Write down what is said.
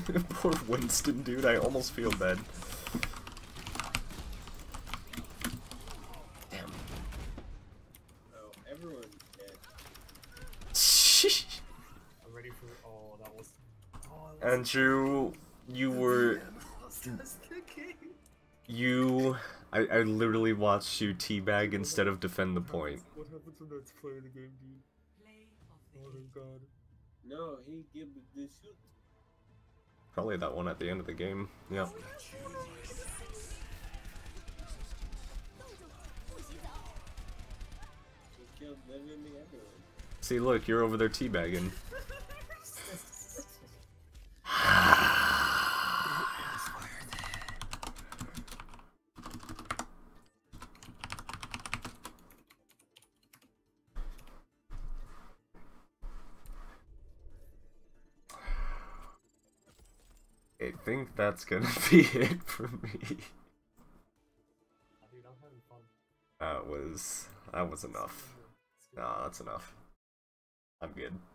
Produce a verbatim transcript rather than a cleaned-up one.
Poor Winston, dude. I almost feel bad. Damn. Oh, everyone's dead. I'm ready for. Oh, that was. Oh, that was Andrew, you were. You. I, I literally watched you teabag instead of defend the point. What happens when that's player of the game, dude? Oh my god. No, he gave me the shoot. Probably that one at the end of the game. Yeah. He killed literally everyone. See, look, you're over there teabagging. I think that's gonna be it for me. Dude, I'm having fun. That was that was enough. Nah, that's enough. I'm good.